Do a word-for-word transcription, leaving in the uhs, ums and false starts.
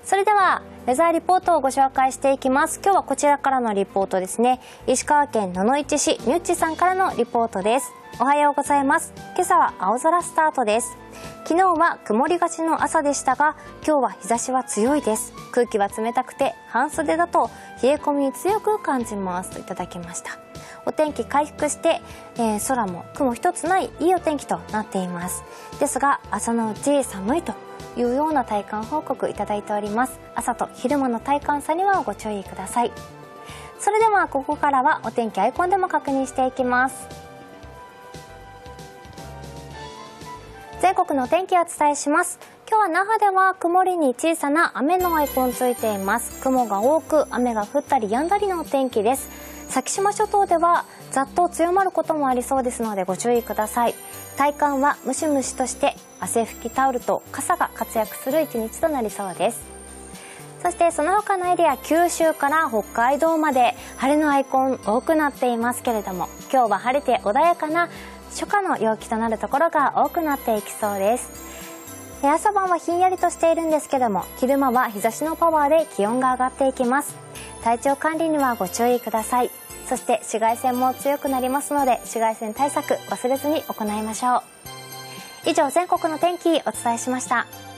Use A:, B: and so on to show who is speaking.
A: それではウェザーリポートをご紹介していきます。今日はこちらからのリポートですね。石川県野々市市にゅっちさんからのリポートです。おはようございます。今朝は青空スタートです。昨日は曇りがちの朝でしたが、今日は日差しは強いです。空気は冷たくて半袖だと冷え込みに強く感じますといただきました。お天気回復して、えー、空も雲一つないいいお天気となっています。ですが朝のうち寒いというような体感報告いただいております。朝と昼間の体感差にはご注意ください。それではここからはお天気アイコンでも確認していきます。全国のお天気をお伝えします。今日は那覇では曇りに小さな雨のアイコンついています。雲が多く雨が降ったり止んだりのお天気です。先島諸島ではざっと強まることもありそうですのでご注意ください。体感はムシムシとして汗拭きタオルと傘が活躍する一日となりそうです。そしてその他のエリア、九州から北海道まで晴れのアイコン多くなっていますけれども、今日は晴れて穏やかな初夏の陽気となるところが多くなっていきそうです。朝晩はひんやりとしているんですけども、昼間は日差しのパワーで気温が上がっていきます。体調管理にはご注意ください。そして紫外線も強くなりますので、紫外線対策忘れずに行いましょう。以上、全国の天気お伝えしました。